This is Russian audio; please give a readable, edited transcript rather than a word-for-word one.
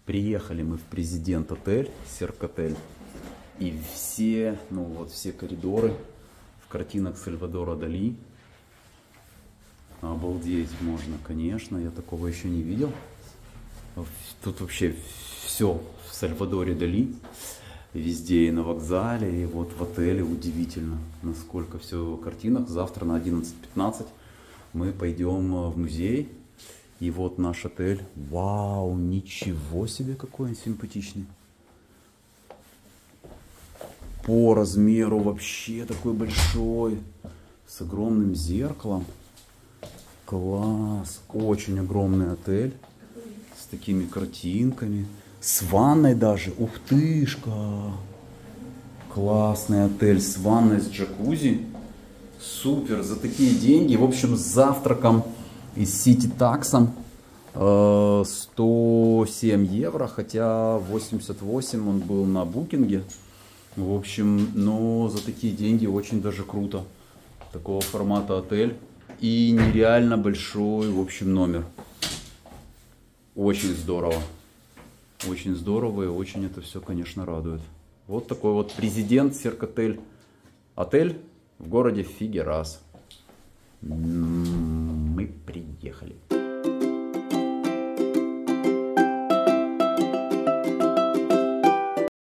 Приехали мы в Президент отель, Серк-отель. И все, все коридоры в картинах Сальвадора Дали. Обалдеть можно, конечно, я такого еще не видел. Тут вообще все в Сальвадоре Дали. Везде, и на вокзале, и вот в отеле. Удивительно, насколько все в картинах. Завтра на 11:15 мы пойдем в музей. И вот наш отель. Вау, ничего себе, какой он симпатичный. По размеру вообще такой большой. С огромным зеркалом. Класс. Очень огромный отель. С такими картинками. С ванной даже. Ух тышка. Классный отель с ванной, с джакузи. Супер. За такие деньги. В общем, с завтраком и с сити-таксом 107 евро. Хотя 88 он был на букинге. В общем, но за такие деньги очень даже круто. Такого формата отель. И нереально большой, в общем, номер. Очень здорово. Очень здорово и очень это все, конечно, радует. Вот такой вот Президент Серк-отель. Отель в городе Фигерас.